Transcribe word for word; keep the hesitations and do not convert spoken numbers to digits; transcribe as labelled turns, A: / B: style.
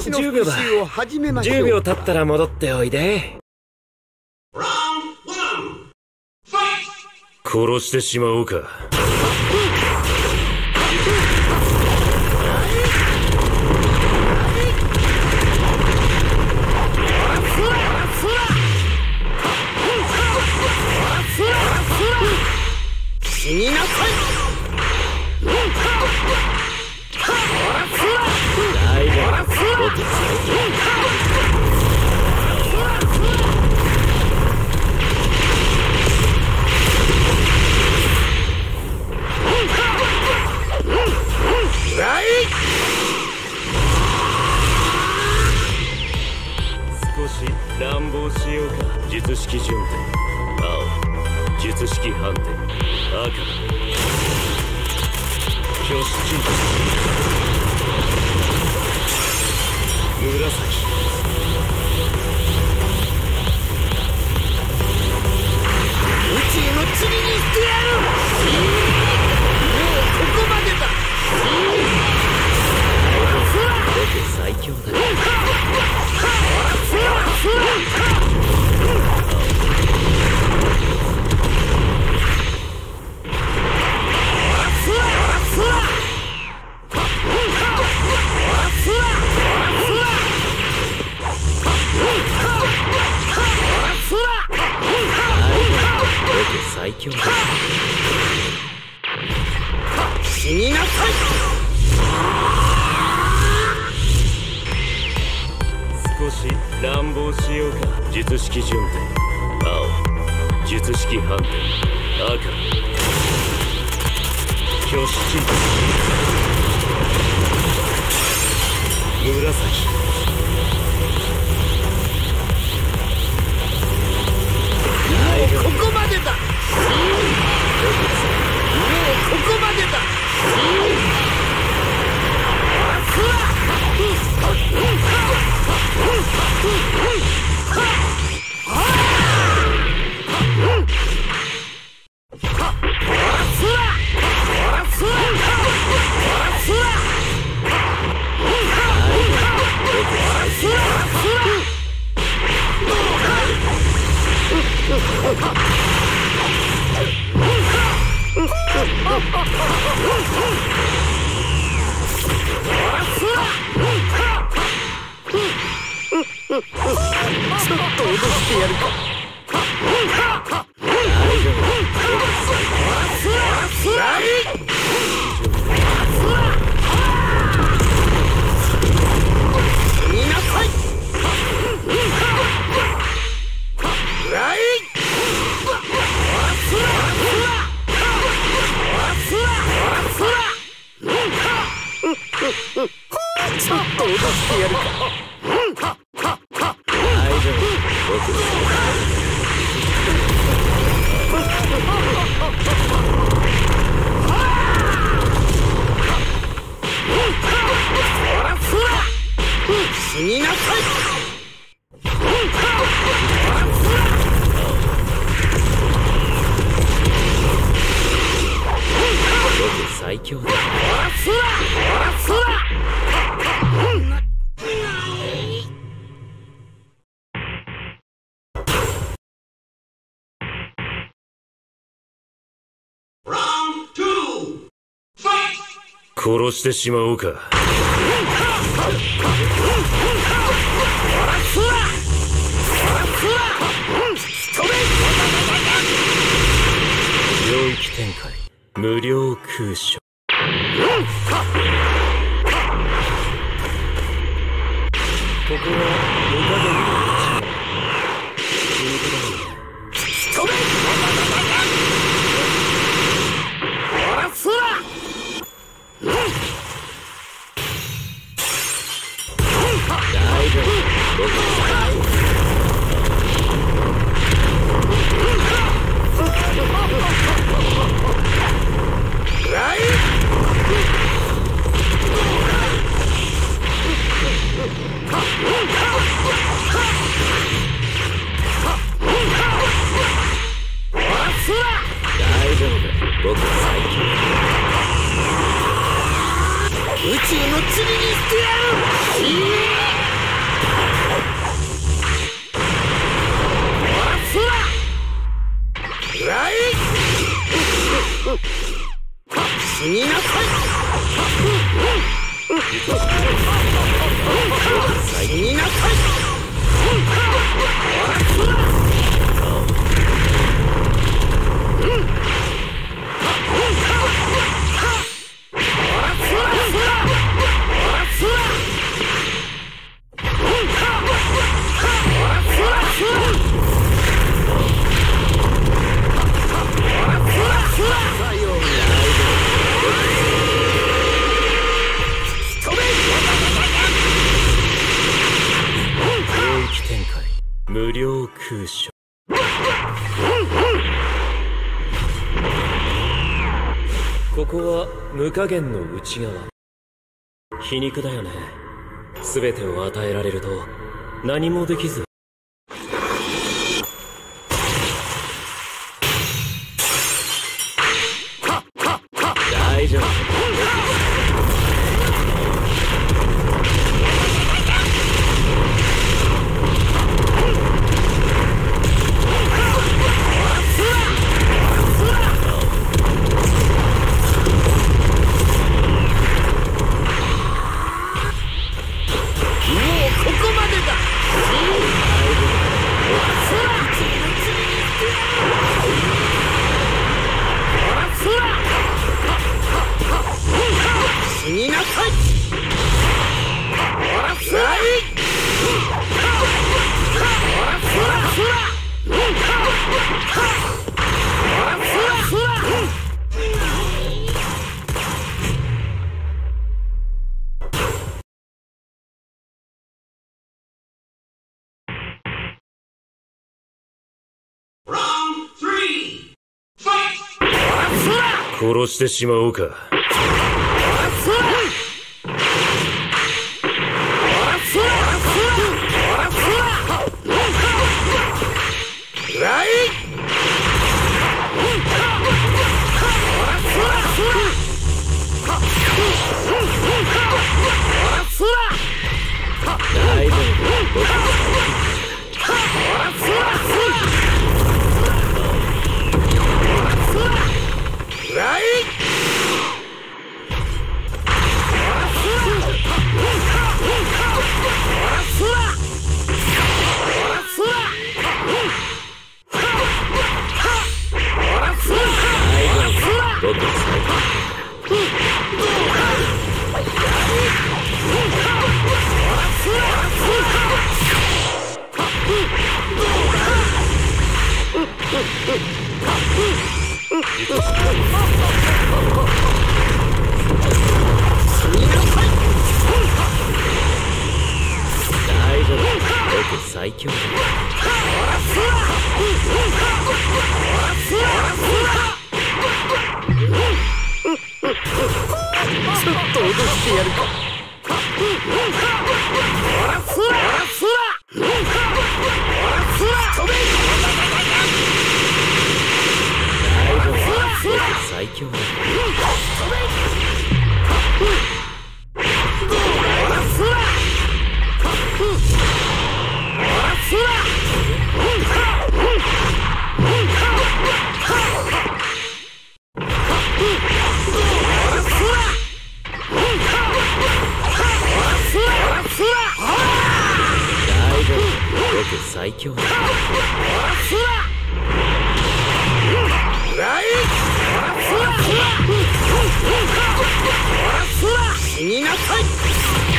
A: 私の復讐を始めましょう。
B: じゅうびょう経ったら戻っておいで。
C: 殺してしまおうか。
A: 死になさい。
B: 大丈夫。僕
C: 少し乱暴しようか。術式順天青、術式反転赤、挙式紫。
A: 宇宙の塵にしてやる。もうここまでだ。
B: 僕最強だ。僕最強だ。
A: 死になさい。
C: 少し乱暴しようか。術式順天青、術式反転赤、挙式紫。
A: もうここまでだ。もうここまでだ。ちょっと脅してやるか。ちょっと脅してやるか。
B: 大丈夫。僕
A: 死になさい。
B: 僕最強だ。
C: 殺してしまおうか。
B: 領域展開無料空所。ここは無加減の
A: 宇宙の塵にしてやる。
C: 空所。ここは無加減の内側。皮肉だよね。全てを与えられると何もできず。大丈夫。殺してしまおうか。大丈僕最強だ。ちょっと脅してやるか。最強だ。僕最強だ。死になさい。